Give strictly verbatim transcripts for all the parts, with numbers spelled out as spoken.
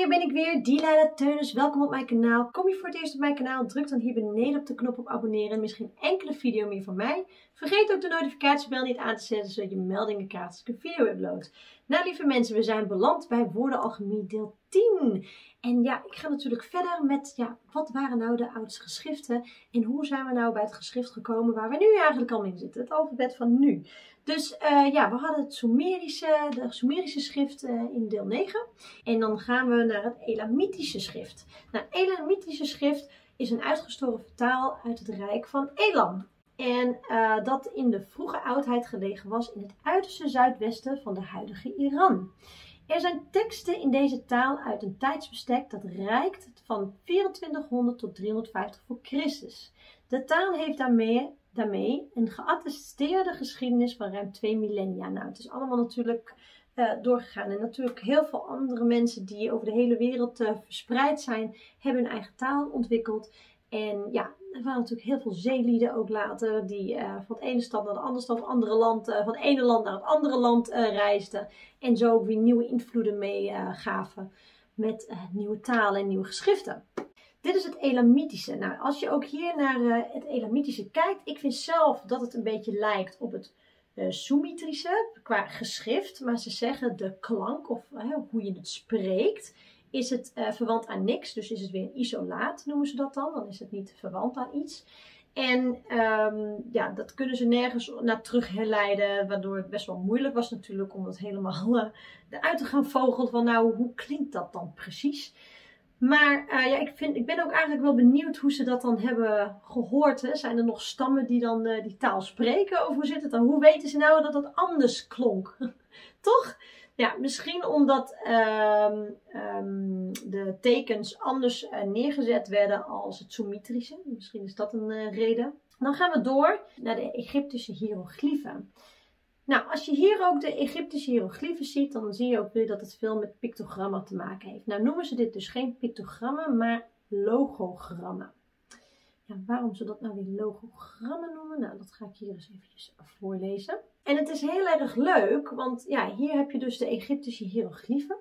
hier ben ik weer, Dilayla Teunis. Welkom op mijn kanaal. Kom je voor het eerst op mijn kanaal, druk dan hier beneden op de knop op abonneren en mis geen enkele video meer van mij. Vergeet ook de notificatiebel niet aan te zetten, zodat je meldingen krijgt als ik een video upload. Nou lieve mensen, we zijn beland bij Woordenalchemie deel tien. En ja, ik ga natuurlijk verder met, ja, wat waren nou de oudste geschriften? En hoe zijn we nou bij het geschrift gekomen waar we nu eigenlijk al in zitten? Het alfabet van nu. Dus uh, ja, we hadden het Sumerische, de Sumerische schrift uh, in deel negen. En dan gaan we naar het Elamitische schrift. Nou, het Elamitische schrift is een uitgestorven taal uit het rijk van Elam. En uh, dat in de vroege oudheid gelegen was in het uiterste zuidwesten van de huidige Iran. Er zijn teksten in deze taal uit een tijdsbestek dat reikt van vierentwintighonderd tot driehonderdvijftig voor Christus. De taal heeft daarmee, daarmee een geattesteerde geschiedenis van ruim twee millennia. Nou, het is allemaal natuurlijk uh, doorgegaan. En natuurlijk heel veel andere mensen die over de hele wereld uh, verspreid zijn, hebben hun eigen taal ontwikkeld. En ja, er waren natuurlijk heel veel zeelieden ook later die uh, van het ene stad naar de andere stad, van, andere land, uh, van het ene land naar het andere land uh, reisden. En zo ook weer nieuwe invloeden meegaven uh, met uh, nieuwe talen en nieuwe geschriften. Dit is het Elamitische. Nou, als je ook hier naar uh, het Elamitische kijkt, ik vind zelf dat het een beetje lijkt op het uh, Sumetrische qua geschrift. Maar ze zeggen de klank of uh, hoe je het spreekt. Is het uh, verwant aan niks, dus is het weer een isolaat, noemen ze dat dan. Dan is het niet verwant aan iets. En um, ja, dat kunnen ze nergens naar terug herleiden, waardoor het best wel moeilijk was natuurlijk om dat helemaal uh, eruit te gaan vogelen van nou, hoe klinkt dat dan precies? Maar uh, ja, ik, vind, ik ben ook eigenlijk wel benieuwd hoe ze dat dan hebben gehoord. Hè? Zijn er nog stammen die dan uh, die taal spreken? Of hoe zit het dan? Hoe weten ze nou dat het anders klonk? Toch? Ja, misschien omdat um, um, de tekens anders uh, neergezet werden als het Sumetrische. Misschien is dat een uh, reden. Dan gaan we door naar de Egyptische hiërogliefen. Nou, als je hier ook de Egyptische hiërogliefen ziet, dan zie je ook weer dat het veel met pictogrammen te maken heeft. Nou noemen ze dit dus geen pictogrammen, maar logogrammen. Ja, waarom ze dat nou weer logogrammen noemen? Nou, dat ga ik hier eens eventjes voorlezen. En het is heel erg leuk, want ja, hier heb je dus de Egyptische hiërogliefen.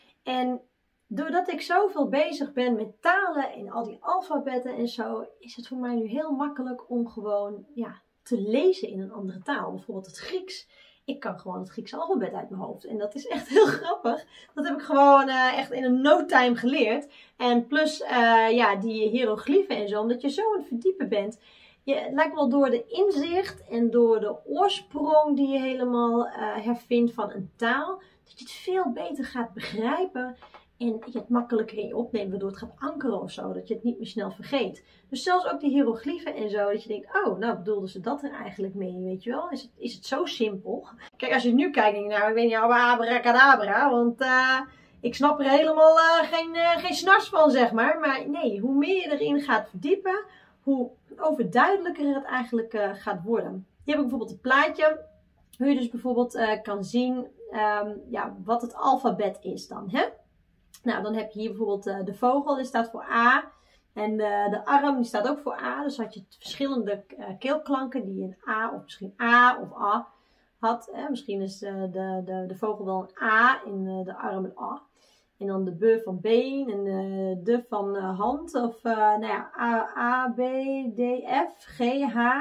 En doordat ik zoveel bezig ben met talen en al die alfabetten en zo, is het voor mij nu heel makkelijk om gewoon ja, te lezen in een andere taal. Bijvoorbeeld het Grieks. Ik kan gewoon het Griekse alfabet uit mijn hoofd. En dat is echt heel grappig. Dat heb ik gewoon uh, echt in een no time geleerd. En plus uh, ja, die hiërogliefen en zo, omdat je zo aan het verdiepen bent. Je, het lijkt wel door de inzicht en door de oorsprong die je helemaal uh, hervindt van een taal, dat je het veel beter gaat begrijpen en je het makkelijker in je opneemt, waardoor het gaat ankeren of zo, dat je het niet meer snel vergeet. Dus zelfs ook die hiërogliefen en zo, dat je denkt, oh, nou bedoelden ze dat er eigenlijk mee, weet je wel? Is het, is het zo simpel? Kijk, als je nu kijkt, denk je, nou, ik weet niet, abracadabra, want uh, ik snap er helemaal uh, geen, uh, geen snars van, zeg maar. Maar nee, hoe meer je erin gaat verdiepen, hoe overduidelijker het eigenlijk uh, gaat worden. Hier heb ik bijvoorbeeld een plaatje, hoe je dus bijvoorbeeld uh, kan zien um, ja, wat het alfabet is dan, hè? Nou, dan heb je hier bijvoorbeeld uh, de vogel, die staat voor A. En uh, de arm, die staat ook voor A. Dus had je verschillende uh, keelklanken die een A of misschien A of A had. Hè? Misschien is uh, de, de, de vogel wel een A en uh, de arm een A. En dan de B van been en de D van uh, hand. Of uh, nou ja, A, A, B, D, F, G, H,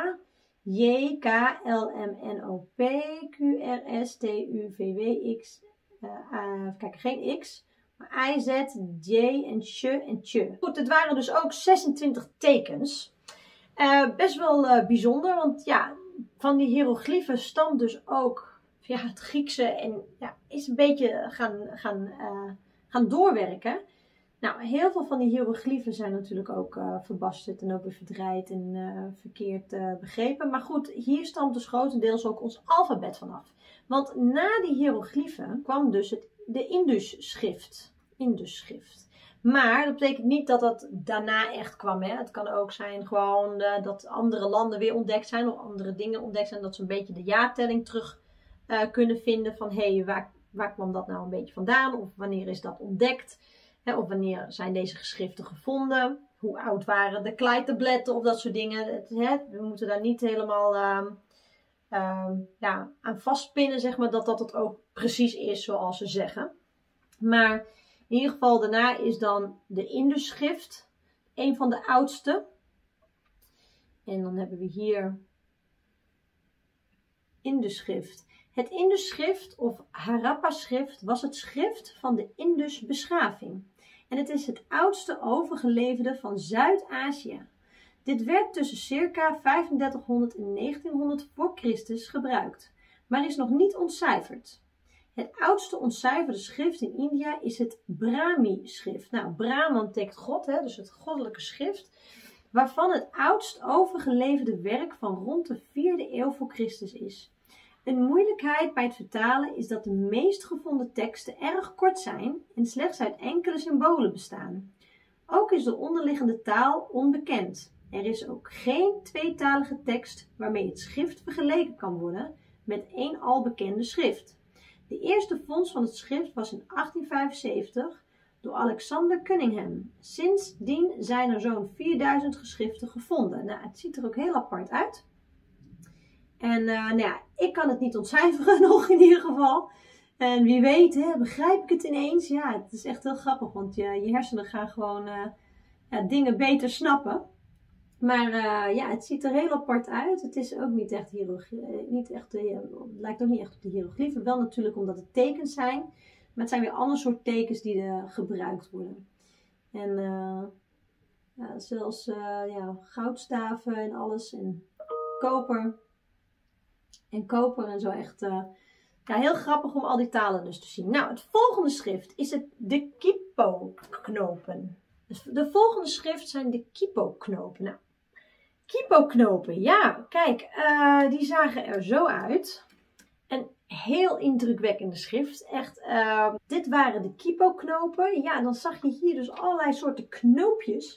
J, K, L, M, N, O, P, Q, R, S, T, U, V, W, X. Uh, uh, kijk, geen X. Maar I, Z, J en Sh en Tje. Goed, het waren dus ook zesentwintig tekens. Uh, best wel uh, bijzonder, want ja, van die hiërogliefen stamt dus ook ja, het Griekse en ja, is een beetje gaan, gaan, uh, gaan doorwerken. Nou, heel veel van die hiërogliefen zijn natuurlijk ook uh, verbasterd en ook weer verdraaid en uh, verkeerd uh, begrepen. Maar goed, hier stamt dus grotendeels ook ons alfabet vanaf. Want na die hiërogliefen kwam dus het, de Indus-schrift. Indus-schrift. Maar dat betekent niet dat dat daarna echt kwam. Hè? Het kan ook zijn gewoon uh, dat andere landen weer ontdekt zijn of andere dingen ontdekt zijn. Dat ze een beetje de jaartelling terug uh, kunnen vinden van hé, hey, waar, waar kwam dat nou een beetje vandaan? Of wanneer is dat ontdekt? Hè? Of wanneer zijn deze geschriften gevonden? Hoe oud waren de kleitabletten of dat soort dingen? Het, hè? We moeten daar niet helemaal uh, uh, ja, aan vastpinnen, zeg maar, dat dat het ook precies is zoals ze zeggen. Maar In ieder geval daarna is dan de Indusschrift, een van de oudste. En dan hebben we hier Indusschrift. Het Indusschrift of Harappa-schrift was het schrift van de Indusbeschaving. En het is het oudste overgeleverde van Zuid-Azië. Dit werd tussen circa vijfendertighonderd en negentienhonderd voor Christus gebruikt, maar is nog niet ontcijferd. Het oudste ontcijferde schrift in India is het Brahmi-schrift. Nou, Brahman betekent God, hè, dus het goddelijke schrift, waarvan het oudst overgeleverde werk van rond de vierde eeuw voor Christus is. Een moeilijkheid bij het vertalen is dat de meest gevonden teksten erg kort zijn en slechts uit enkele symbolen bestaan. Ook is de onderliggende taal onbekend. Er is ook geen tweetalige tekst waarmee het schrift vergeleken kan worden met één al bekende schrift. De eerste vondst van het schrift was in achttien vijfenzeventig door Alexander Cunningham. Sindsdien zijn er zo'n vierduizend geschriften gevonden. Nou, het ziet er ook heel apart uit. En uh, nou ja, ik kan het niet ontcijferen nog in ieder geval. En wie weet, hè, begrijp ik het ineens? Ja, het is echt heel grappig, want je, je hersenen gaan gewoon uh, ja, dingen beter snappen. Maar uh, ja, het ziet er heel apart uit. Het is ook niet echt hieroglyphen. Niet echt, uh, het lijkt ook niet echt op de hieroglyphen. Wel natuurlijk omdat het tekens zijn. Maar het zijn weer ander soort tekens die er gebruikt worden. En uh, ja, zelfs uh, ja, goudstaven en alles. En koper. En koper en zo echt. Uh, ja, heel grappig om al die talen dus te zien. Nou, het volgende schrift is het de Kipo-knopen. Dus de volgende schrift zijn de Kipo-knopen. Nou, Kipo-knopen, ja, kijk, uh, die zagen er zo uit. Een heel indrukwekkende schrift. Echt, uh, dit waren de Kipo-knopen. Ja, dan zag je hier dus allerlei soorten knoopjes.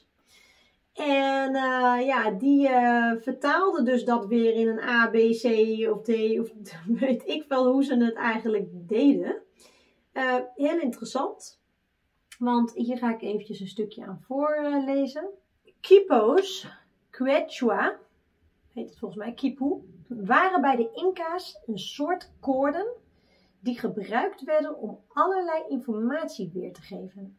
En uh, ja, die uh, vertaalden dus dat weer in een A, B, C of D, of weet ik wel hoe ze het eigenlijk deden. Uh, heel interessant. Want hier ga ik eventjes een stukje aan voorlezen. Quipos, Quechua, heet het volgens mij, Quipu, waren bij de Inca's een soort koorden die gebruikt werden om allerlei informatie weer te geven.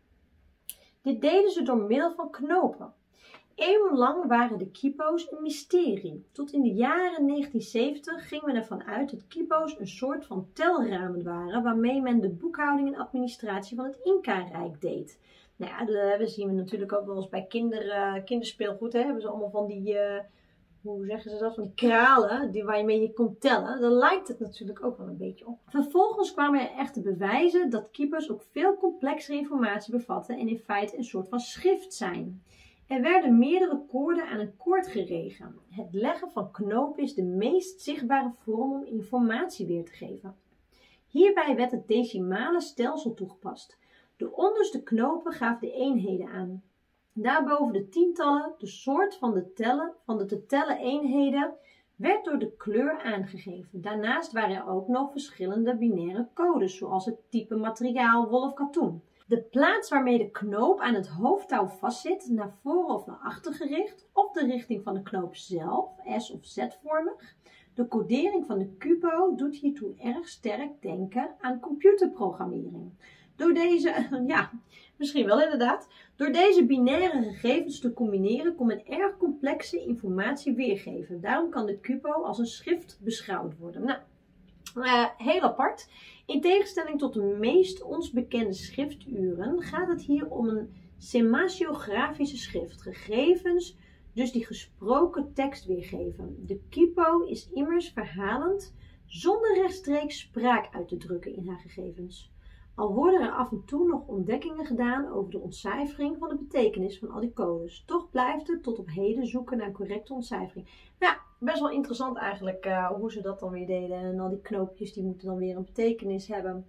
Dit deden ze door middel van knopen. Eeuwenlang waren de Quipos een mysterie. Tot in de jaren negentien zeventig ging men ervan uit dat Quipos een soort van telramen waren waarmee men de boekhouding en administratie van het Inca-rijk deed. Nou ja, dat zien we natuurlijk ook wel eens bij kinder, uh, kinderspeelgoed. Hè? Hebben ze allemaal van die, uh, hoe zeggen ze dat, van die kralen die, waar je mee je kon tellen. Daar lijkt het natuurlijk ook wel een beetje op. Vervolgens kwamen er echte bewijzen dat Quipos ook veel complexere informatie bevatten en in feite een soort van schrift zijn. Er werden meerdere koorden aan een koord geregen. Het leggen van knopen is de meest zichtbare vorm om informatie weer te geven. Hierbij werd het decimale stelsel toegepast. De onderste knopen gaven de eenheden aan. Daarboven de tientallen, de soort van de, tellen, van de te tellen eenheden, werd door de kleur aangegeven. Daarnaast waren er ook nog verschillende binaire codes, zoals het type materiaal, wol of katoen. De plaats waarmee de knoop aan het hoofdtouw vastzit, naar voren of naar achter gericht, of de richting van de knoop zelf, S- of Z-vormig. De codering van de Quipo doet hiertoe erg sterk denken aan computerprogrammering. Door deze, ja, misschien wel inderdaad, door deze binaire gegevens te combineren kon men erg complexe informatie weergeven. Daarom kan de Quipo als een schrift beschouwd worden. Nou, uh, heel apart. In tegenstelling tot de meest ons bekende schrifturen gaat het hier om een semasiografische schrift. Gegevens dus die gesproken tekst weergeven. De Quipo is immers verhalend zonder rechtstreeks spraak uit te drukken in haar gegevens. Al worden er af en toe nog ontdekkingen gedaan over de ontcijfering van de betekenis van al die codes. Toch blijft het tot op heden zoeken naar correcte ontcijfering. Ja, best wel interessant eigenlijk uh, hoe ze dat dan weer deden. En al die knoopjes die moeten dan weer een betekenis hebben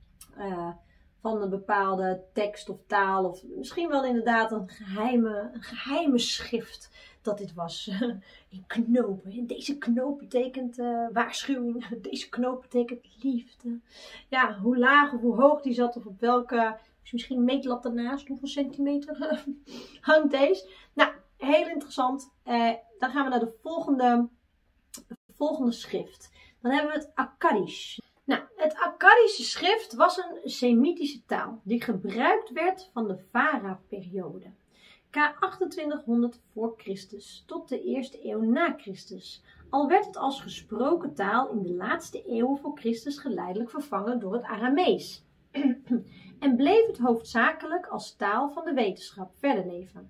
uh, van een bepaalde tekst of taal. Of misschien wel inderdaad een geheime, een geheime schrift dat dit was. In knopen. Deze knoop betekent uh, waarschuwing. Deze knoop betekent liefde. Ja, hoe laag of hoe hoog die zat of op welke, misschien een meetlat ernaast, hoeveel centimeter hangt deze. Nou, heel interessant. Uh, dan gaan we naar de volgende, volgende schrift. Dan hebben we het Akkadisch. Nou, het Akkadische schrift was een Semitische taal die gebruikt werd van de Vara-periode. K achtentwintighonderd voor Christus tot de eerste eeuw na Christus. Al werd het als gesproken taal in de laatste eeuw voor Christus geleidelijk vervangen door het Aramees. En bleef het hoofdzakelijk als taal van de wetenschap verder leven.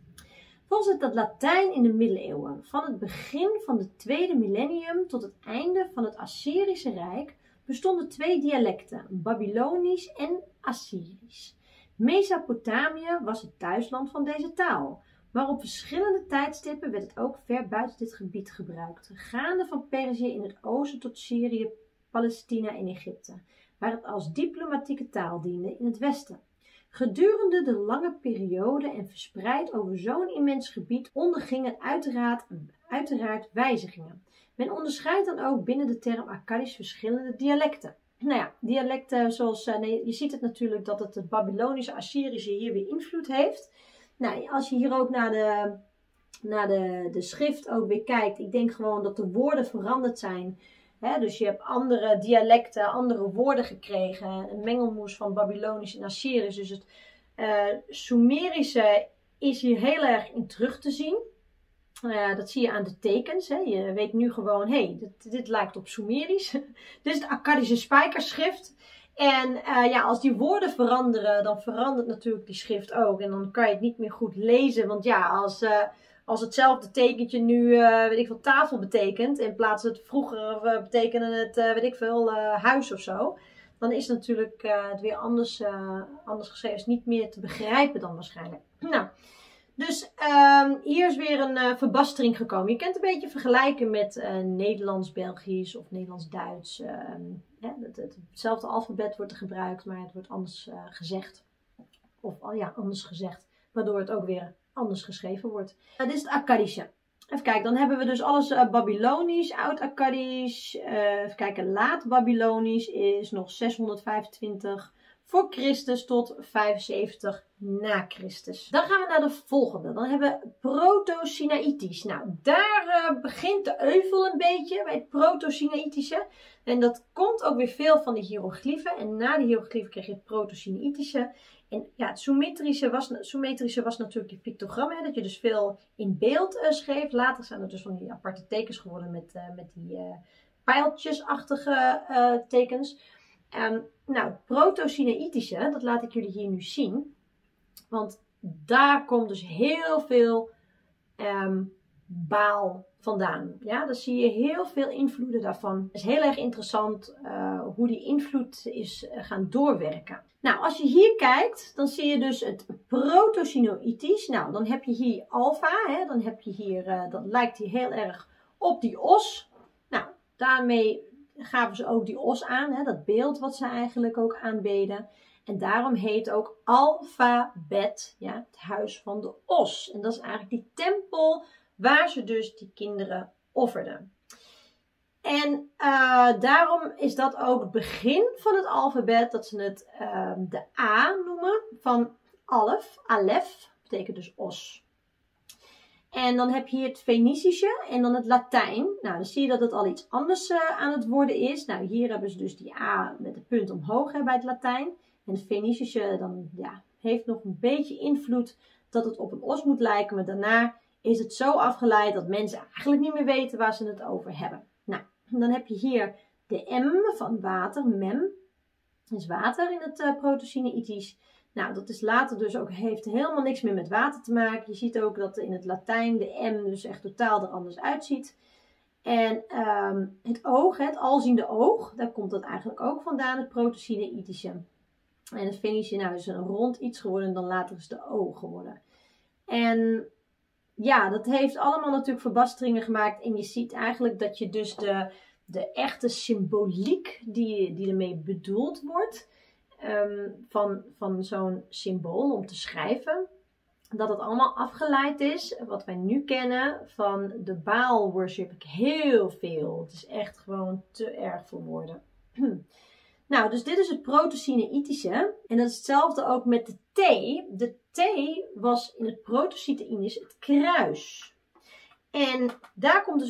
Volgens het Latijn in de middeleeuwen, van het begin van het tweede millennium tot het einde van het Assyrische Rijk, bestonden twee dialecten, Babylonisch en Assyrisch. Mesopotamië was het thuisland van deze taal, maar op verschillende tijdstippen werd het ook ver buiten dit gebied gebruikt, gaande van Perzië in het oosten tot Syrië, Palestina en Egypte, waar het als diplomatieke taal diende in het westen. Gedurende de lange periode en verspreid over zo'n immens gebied onderging het uiteraard, uiteraard wijzigingen. Men onderscheidt dan ook binnen de term Akkadisch verschillende dialecten. Nou ja, dialecten zoals, nee, je ziet het natuurlijk dat het, het Babylonische, Assyrische hier weer invloed heeft. Nou, als je hier ook naar de, naar de, de schrift ook weer kijkt, ik denk gewoon dat de woorden veranderd zijn. He, dus je hebt andere dialecten, andere woorden gekregen, een mengelmoes van Babylonisch en Assyrisch. Dus het uh, Sumerische is hier heel erg in terug te zien. Uh, dat zie je aan de tekens. Hè. Je weet nu gewoon, hé, hey, dit, dit lijkt op Sumerisch. Dit is het Akkadische spijkerschrift. En uh, ja, als die woorden veranderen, dan verandert natuurlijk die schrift ook. En dan kan je het niet meer goed lezen. Want ja, als, uh, als hetzelfde tekentje nu, uh, weet ik veel, tafel betekent. In plaats van het vroeger uh, betekende het, uh, weet ik veel, uh, huis of zo. Dan is het natuurlijk uh, het weer anders, uh, anders geschreven. Is niet meer te begrijpen dan waarschijnlijk. Nou. Dus uh, hier is weer een uh, verbastering gekomen. Je kunt het een beetje vergelijken met uh, Nederlands-Belgisch of Nederlands-Duits. Uh, ja, het, het, hetzelfde alfabet wordt er gebruikt, maar het wordt anders uh, gezegd. Of oh ja, anders gezegd, waardoor het ook weer anders geschreven wordt. Uh, dit is het Akkadische. Even kijken, dan hebben we dus alles uh, Babylonisch, Oud-Akkadisch. Uh, even kijken, Laat-Babylonisch is nog zeshonderdvijfentwintig voor Christus tot vijfenzeventig na Christus. Dan gaan we naar de volgende. Dan hebben we Proto-Sinaïtisch. Nou, daar uh, begint de euvel een beetje bij het Proto-Sinaïtische. En dat komt ook weer veel van de hiërogliefen. En na de hiërogliefen kreeg je het Proto-Sinaïtische. En ja, het Sumetrische was, Sumetrische was natuurlijk die pictogrammen. Dat je dus veel in beeld uh, schreef. Later zijn er dus van die aparte tekens geworden met, uh, met die uh, pijltjesachtige uh, tekens. Um, nou, Proto-Sinaïtische, dat laat ik jullie hier nu zien. Want daar komt dus heel veel um, Baal vandaan. Ja, dan zie je heel veel invloeden daarvan. Het is heel erg interessant uh, hoe die invloed is uh, gaan doorwerken. Nou, als je hier kijkt, dan zie je dus het Proto-Sinaïtisch. Nou, dan heb je hier alfa. Hè, dan heb je hier, uh, dat lijkt hier heel erg op die os. Nou, daarmee gaven ze ook die os aan, hè, dat beeld wat ze eigenlijk ook aanbeden. En daarom heet ook alfabet, ja, het huis van de os. En dat is eigenlijk die tempel waar ze dus die kinderen offerden. En uh, daarom is dat ook het begin van het alfabet, dat ze het uh, de A noemen van alef. Alef betekent dus os. En dan heb je hier het Fenicische en dan het Latijn. Nou, dan zie je dat het al iets anders uh, aan het worden is. Nou, hier hebben ze dus die A met de punt omhoog hè, bij het Latijn. En het Fenicische dan, ja, heeft nog een beetje invloed dat het op een os moet lijken. Maar daarna is het zo afgeleid dat mensen eigenlijk niet meer weten waar ze het over hebben. Nou, dan heb je hier de M van water, mem. Dat is water in het uh, Proto-Sinaïtisch. Nou, dat is later dus ook, heeft helemaal niks meer met water te maken. Je ziet ook dat in het Latijn de M dus echt totaal er anders uitziet. En um, het oog, het alziende oog, daar komt dat eigenlijk ook vandaan, het Proto-Sinaïtische. En het Fenicische, nou, is een rond iets geworden en dan later is de oog geworden. En ja, dat heeft allemaal natuurlijk verbasteringen gemaakt. En je ziet eigenlijk dat je dus de, de echte symboliek die, die ermee bedoeld wordt, Um, van, van zo'n symbool om te schrijven, dat het allemaal afgeleid is, wat wij nu kennen, van de Baal worship. Heel veel. Het is echt gewoon te erg voor woorden. Nou, dus dit is het Proto-Sinaïtische. En dat is hetzelfde ook met de T. De T was in het Proto-Sinaïtisch het kruis. En daar komt dus het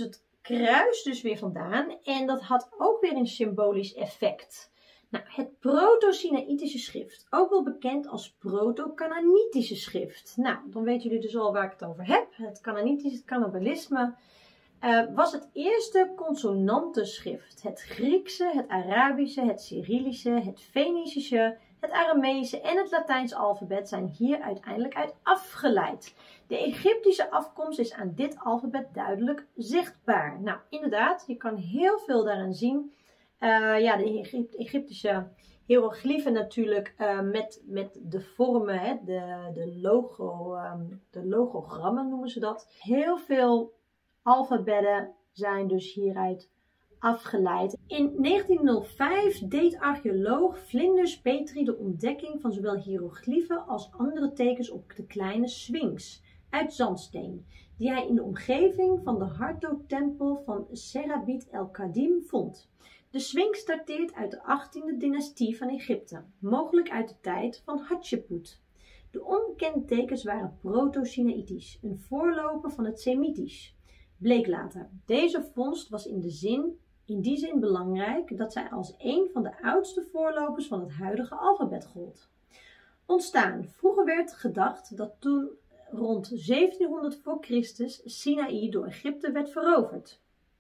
kruis dus weer vandaan en dat had ook weer een symbolisch effect. Nou, het Proto-Sinaïtische schrift, ook wel bekend als Proto-Canaanitische schrift. Nou, dan weten jullie dus al waar ik het over heb. Het Canaanitische, het Cannibalisme, uh, was het eerste consonantenschrift. Het Griekse, het Arabische, het Cyrillische, het Fenicische, het Arameese en het Latijnse alfabet zijn hier uiteindelijk uit afgeleid. De Egyptische afkomst is aan dit alfabet duidelijk zichtbaar. Nou, inderdaad, je kan heel veel daaraan zien. Uh, ja, de Egypt Egyptische hiërogliefen natuurlijk uh, met, met de vormen, hè, de, de, logo, um, de logogrammen noemen ze dat. Heel veel alfabetten zijn dus hieruit afgeleid. In negentienhonderdvijf deed archeoloog Flinders Petrie de ontdekking van zowel hiërogliefen als andere tekens op de kleine Sphinx uit zandsteen, die hij in de omgeving van de Hardo-tempel van Serabit el-Qadim vond. De Sphinx dateert uit de achttiende dynastie van Egypte, mogelijk uit de tijd van Hatshepsut. De onbekende tekens waren Proto-Sinaïtisch, een voorloper van het Semitisch. Bleek later. Deze vondst was in, de zin, in die zin belangrijk dat zij als een van de oudste voorlopers van het huidige alfabet gold. Ontstaan. Vroeger werd gedacht dat toen rond zeventienhonderd voor Christus Sinaï door Egypte werd veroverd.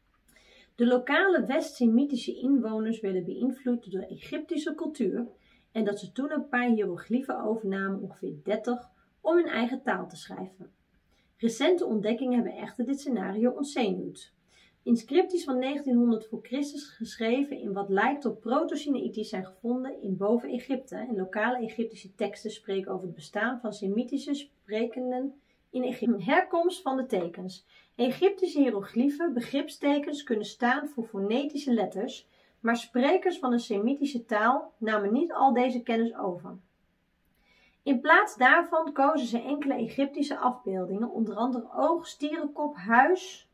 De lokale West-Semitische inwoners werden beïnvloed door de Egyptische cultuur en dat ze toen een paar hiërogliefen overnamen, ongeveer dertig, om hun eigen taal te schrijven. Recente ontdekkingen hebben echter dit scenario ontzenuwd. Inscripties van negentienhonderd voor Christus geschreven in wat lijkt op Proto-Sinaïtisch zijn gevonden in boven-Egypte en lokale Egyptische teksten spreken over het bestaan van Semitische sprekenden in Egypte. Herkomst van de tekens. Egyptische hiërogliefen, begripstekens, kunnen staan voor fonetische letters, maar sprekers van een Semitische taal namen niet al deze kennis over. In plaats daarvan kozen ze enkele Egyptische afbeeldingen, onder andere oog, stierenkop, huis,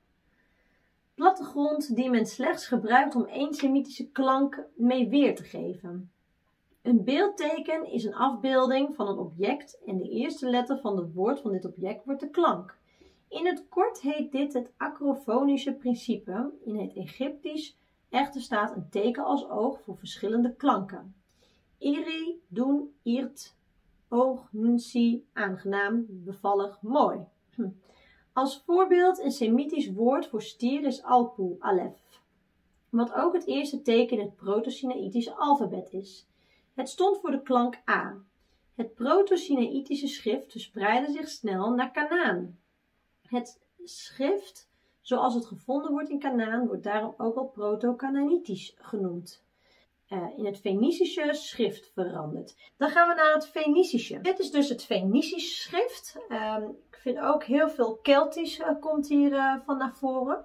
plattegrond, die men slechts gebruikt om één Semitische klank mee weer te geven. Een beeldteken is een afbeelding van een object en de eerste letter van het woord van dit object wordt de klank. In het kort heet dit het acrofonische principe. In het Egyptisch echter staat een teken als oog voor verschillende klanken. Iri, doen, irt, oog, nsi, aangenaam, bevallig, mooi. Hm. Als voorbeeld een Semitisch woord voor stier is alpu, alef, wat ook het eerste teken in het Proto-Sinaïtische alfabet is. Het stond voor de klank A. Het Proto-Sinaïtische schrift verspreidde zich snel naar Kanaan. Het schrift, zoals het gevonden wordt in Kanaan, wordt daarom ook wel Proto-Canaanitisch genoemd. Uh, in het Fenicische schrift veranderd. Dan gaan we naar het Fenicische. Dit is dus het Fenicische schrift. Um, ik vind ook heel veel Keltisch uh, komt hier uh, van naar voren.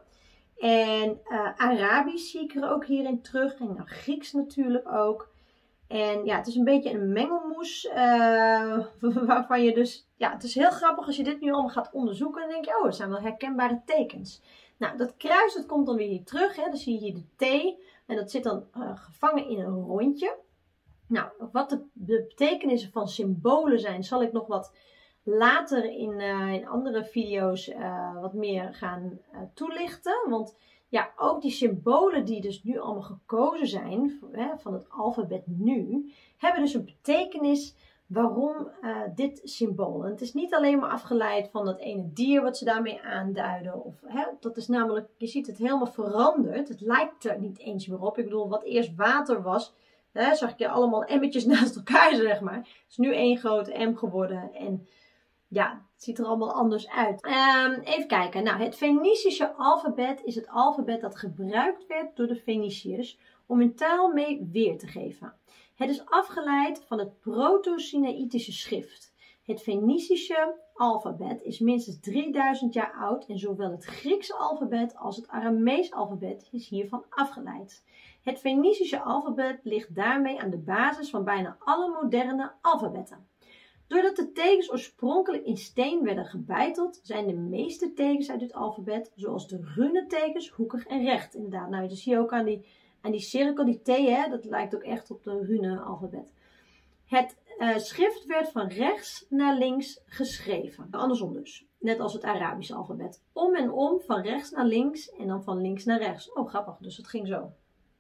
En uh, Arabisch zie ik er ook hierin terug. En nou, Grieks natuurlijk ook. En ja, het is een beetje een mengelmoes. Uh, waarvan je dus... Ja, het is heel grappig als je dit nu allemaal gaat onderzoeken. Dan denk je, oh, het zijn wel herkenbare tekens. Nou, dat kruis, dat komt dan weer hier terug. Hè. Dan zie je hier de T. En dat zit dan uh, gevangen in een rondje. Nou, wat de, de betekenissen van symbolen zijn, zal ik nog wat later in, uh, in andere video's uh, wat meer gaan uh, toelichten. Want ja, ook die symbolen die dus nu allemaal gekozen zijn, hè, van het alfabet nu, hebben dus een betekenis waarom uh, dit symbool. En het is niet alleen maar afgeleid van dat ene dier wat ze daarmee aanduiden. Of, hè, dat is namelijk, je ziet het helemaal veranderd. Het lijkt er niet eens meer op. Ik bedoel, wat eerst water was, hè, zag je allemaal emmetjes naast elkaar, zeg maar. Het is nu één grote M geworden. En ja, het ziet er allemaal anders uit. Um, even kijken. Nou, het Fenicische alfabet is het alfabet dat gebruikt werd door de Feniciërs om hun taal mee weer te geven. Het is afgeleid van het Proto-Sinaïtische schrift. Het Fenicische alfabet is minstens drieduizend jaar oud en zowel het Griekse alfabet als het Aramees alfabet is hiervan afgeleid. Het Fenicische alfabet ligt daarmee aan de basis van bijna alle moderne alfabetten. Doordat de tekens oorspronkelijk in steen werden gebeiteld, zijn de meeste tekens uit dit alfabet, zoals de runetekens, hoekig en recht. Inderdaad, nou, dat zie je ook aan die, aan die cirkel, die T, hè, dat lijkt ook echt op de rune-alfabet. Het uh, schrift werd van rechts naar links geschreven. Andersom dus. net als het Arabische alfabet. Om en om, van rechts naar links en dan van links naar rechts. Oh, grappig, dus het ging zo.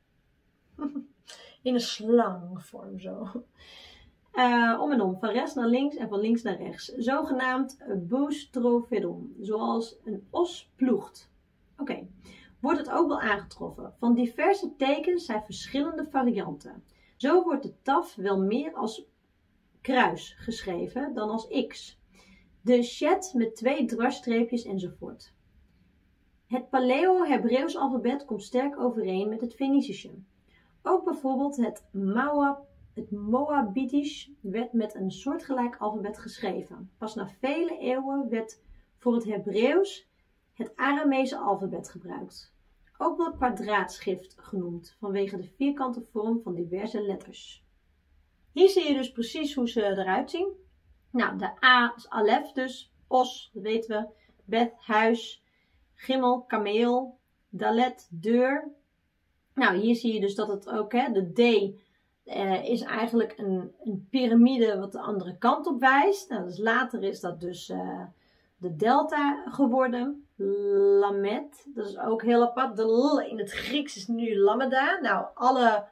In een slangvorm zo. Uh, om en om, van rechts naar links en van links naar rechts. Zogenaamd boustrophodon, zoals een os ploegt. Oké, okay. Wordt het ook wel aangetroffen. Van diverse tekens zijn verschillende varianten. Zo wordt de taf wel meer als kruis geschreven dan als x. De shet met twee dwarsstreepjes enzovoort. Het Paleo-Hebreeuws alfabet komt sterk overeen met het Fenicische. Ook bijvoorbeeld het Moab, het Moabitisch werd met een soortgelijk alfabet geschreven. Pas na vele eeuwen werd voor het Hebreeuws het Aramese alfabet gebruikt. Ook wel kwadraatschrift genoemd, vanwege de vierkante vorm van diverse letters. Hier zie je dus precies hoe ze eruit zien. Nou, de A is alef dus, os, dat weten we, bet, huis, gimmel, kameel, dalet, deur. Nou, hier zie je dus dat het ook, hè, de D uh, is eigenlijk een, een piramide wat de andere kant op wijst. Nou, dus later is dat dus uh, de delta geworden. Lamet, dat is ook heel apart. De L in het Grieks is nu lambda. Nou, alle,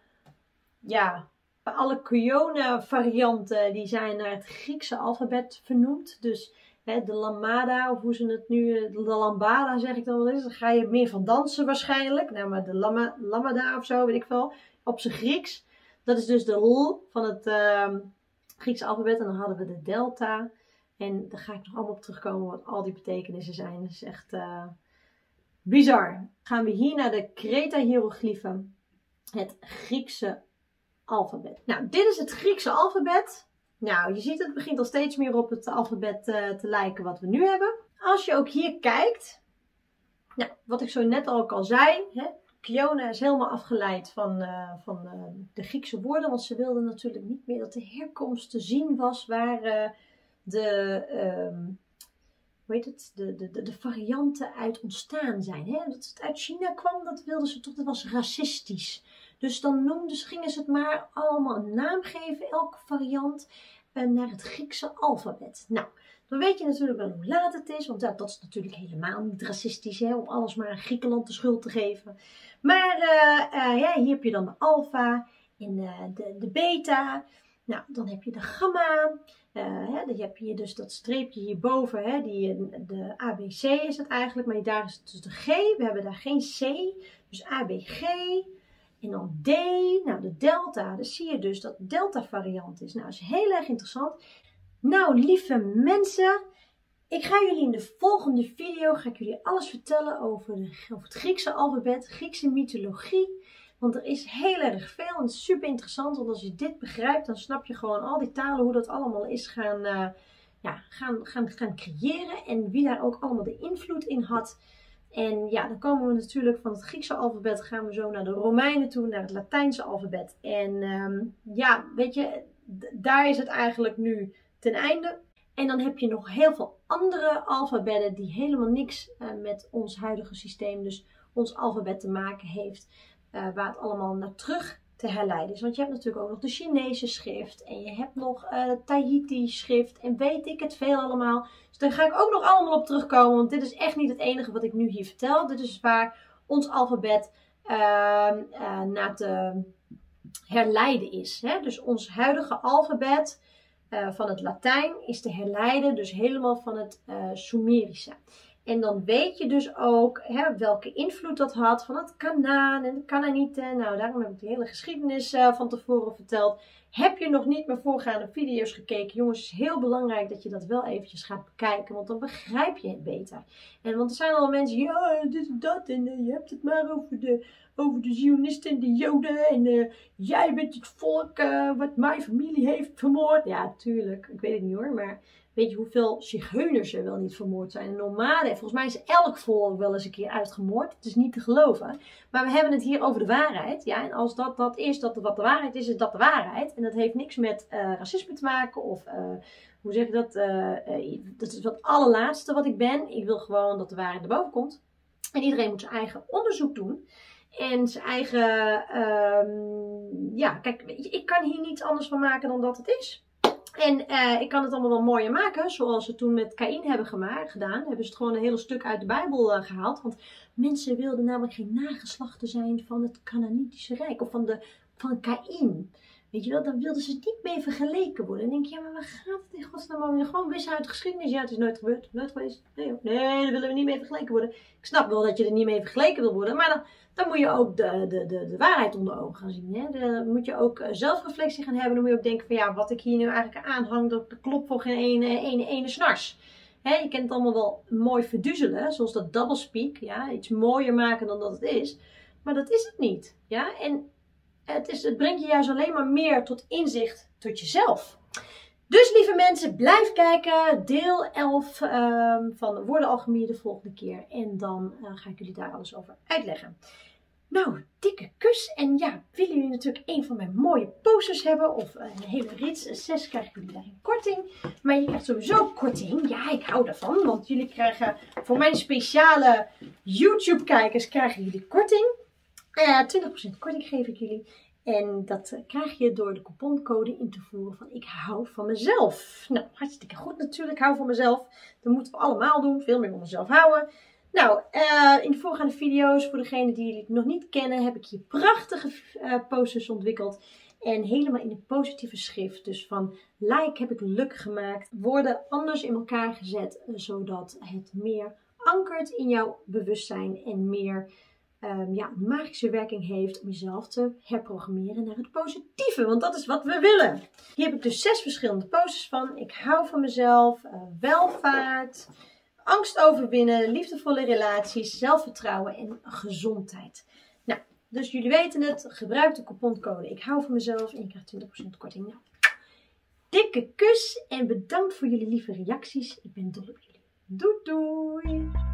ja, alle Kyone varianten die zijn naar het Griekse alfabet vernoemd. Dus hè, de lambada, of hoe ze het nu, de lambada zeg ik dan wel eens. Dan ga je meer van dansen waarschijnlijk. Nou, maar de lama, lambada of zo, weet ik wel. Op zijn Grieks. Dat is dus de L van het uh, Griekse alfabet. En dan hadden we de delta. En daar ga ik nog allemaal op terugkomen wat al die betekenissen zijn. Dat is echt uh, bizar. Gaan we hier naar de Kreta-hieroglyphen. Het Griekse alfabet. Nou, dit is het Griekse alfabet. Nou, je ziet het begint al steeds meer op het alfabet uh, te lijken wat we nu hebben. Als je ook hier kijkt. Nou, wat ik zo net ook al zei. Hè, Kyone is helemaal afgeleid van, uh, van uh, de Griekse woorden. Want ze wilden natuurlijk niet meer dat de herkomst te zien was waar... Uh, De, um, hoe heet het, de, de, de varianten uit ontstaan zijn. Hè? Dat het uit China kwam, dat wilden ze toch, dat was racistisch. Dus dan noemden ze, gingen ze het maar allemaal een naam geven, elke variant, uh, naar het Griekse alfabet. Nou, dan weet je natuurlijk wel hoe laat het is, want ja, dat is natuurlijk helemaal niet racistisch, hè, om alles maar aan Griekenland de schuld te geven. Maar uh, uh, ja, hier heb je dan de alfa en uh, de, de beta. Nou, dan heb je de gamma. Uh, hè, dan heb je dus dat streepje hierboven. Hè, die, de A B C is het eigenlijk. Maar daar is het dus de G. We hebben daar geen C. Dus A B G. En dan D. Nou, de delta. Dan zie je dus dat de delta variant is. Nou, dat is heel erg interessant. Nou, lieve mensen. Ik ga jullie in de volgende video ga ik jullie alles vertellen over, de, over het Griekse alfabet. Griekse mythologie. Want er is heel erg veel en het is super interessant. Want als je dit begrijpt, dan snap je gewoon al die talen, hoe dat allemaal is gaan, uh, ja, gaan, gaan, gaan creëren. En wie daar ook allemaal de invloed in had. En ja, dan komen we natuurlijk van het Griekse alfabet, gaan we zo naar de Romeinen toe, naar het Latijnse alfabet. En um, ja, weet je, daar is het eigenlijk nu ten einde. En dan heb je nog heel veel andere alfabetten die helemaal niks uh, met ons huidige systeem, dus ons alfabet te maken heeft. Uh, waar het allemaal naar terug te herleiden is. Want je hebt natuurlijk ook nog de Chinese schrift. En je hebt nog uh, Tahiti schrift. En weet ik het veel allemaal. Dus daar ga ik ook nog allemaal op terugkomen. Want dit is echt niet het enige wat ik nu hier vertel. Dit is waar ons alfabet uh, uh, naar te herleiden is. Hè? Dus ons huidige alfabet uh, van het Latijn is te herleiden. Dus helemaal van het uh, Sumerische. En dan weet je dus ook hè, welke invloed dat had van het Kanaan en de Kanaanieten. Nou, daarom heb ik de hele geschiedenis uh, van tevoren verteld. Heb je nog niet mijn voorgaande video's gekeken? Jongens, het is heel belangrijk dat je dat wel eventjes gaat bekijken. Want dan begrijp je het beter. En want er zijn al mensen, ja, dit en dat. En uh, je hebt het maar over de, over de Zionisten en de Joden. En uh, jij bent het volk uh, wat mijn familie heeft vermoord. Ja, tuurlijk. Ik weet het niet hoor, maar... Weet je hoeveel zigeuners er wel niet vermoord zijn? Nomaden. Volgens mij is elk volk wel eens een keer uitgemoord. Het is niet te geloven. Maar we hebben het hier over de waarheid. Ja? En als dat, dat is dat wat de waarheid is, is dat de waarheid. En dat heeft niks met uh, racisme te maken. Of uh, hoe zeg je dat? Uh, uh, dat is het allerlaatste wat ik ben. Ik wil gewoon dat de waarheid erboven komt. En iedereen moet zijn eigen onderzoek doen. En zijn eigen... Uh, ja, kijk, ik kan hier niets anders van maken dan dat het is. En uh, ik kan het allemaal wel mooier maken, zoals ze toen met Kaïn hebben gemaakt, gedaan. Hebben ze het gewoon een hele stuk uit de Bijbel uh, gehaald. Want mensen wilden namelijk geen nageslachten zijn van het Canaanitische Rijk of van, de, van Kaïn. Weet je wel, dan wilden ze niet mee vergeleken worden. En dan denk je, ja, maar waar gaat het in godsnaam over? Gewoon wist uit de geschiedenis. Ja, het is nooit gebeurd. Nooit geweest. Nee, nee, daar willen we niet mee vergeleken worden. Ik snap wel dat je er niet mee vergeleken wil worden. Maar dan, dan moet je ook de, de, de, de waarheid onder ogen gaan zien. Hè? Dan moet je ook zelfreflectie gaan hebben. Dan moet je ook denken van, ja, wat ik hier nu eigenlijk aanhang, dat klopt voor geen ene, ene, ene snars. Hè, je kent het allemaal wel mooi verduzelen. Zoals dat doublespeak. Ja? Iets mooier maken dan dat het is. Maar dat is het niet. Ja? En Het, is, het brengt je juist alleen maar meer tot inzicht tot jezelf. Dus lieve mensen, blijf kijken. Deel elf um, van Woordenalchemie de volgende keer. En dan uh, ga ik jullie daar alles over uitleggen. Nou, dikke kus. En ja, willen jullie natuurlijk een van mijn mooie posters hebben? Of een hele rits, zes krijgen jullie daar een korting. Maar je krijgt sowieso korting. Ja, ik hou daarvan. Want jullie krijgen, voor mijn speciale YouTube kijkers, krijgen jullie korting. Uh, twintig procent korting geef ik jullie. En dat uh, krijg je door de couponcode in te voeren van ik hou van mezelf. Nou, hartstikke goed natuurlijk, hou van mezelf. Dat moeten we allemaal doen, veel meer van mezelf houden. Nou, uh, in de voorgaande video's, voor degenen die jullie nog niet kennen, heb ik hier prachtige uh, posters ontwikkeld. En helemaal in een positieve schrift. Dus van like heb ik luk gemaakt. Woorden anders in elkaar gezet, uh, zodat het meer ankert in jouw bewustzijn en meer Um, ja, een magische werking heeft om jezelf te herprogrammeren naar het positieve. Want dat is wat we willen. Hier heb ik dus zes verschillende posters van. Ik hou van mezelf, uh, welvaart, angst overwinnen, liefdevolle relaties, zelfvertrouwen en gezondheid. Nou, dus jullie weten het. Gebruik de couponcode ik hou van mezelf en je krijgt twintig procent korting. Nou, dikke kus en bedankt voor jullie lieve reacties. Ik ben dol op jullie. Doei doei!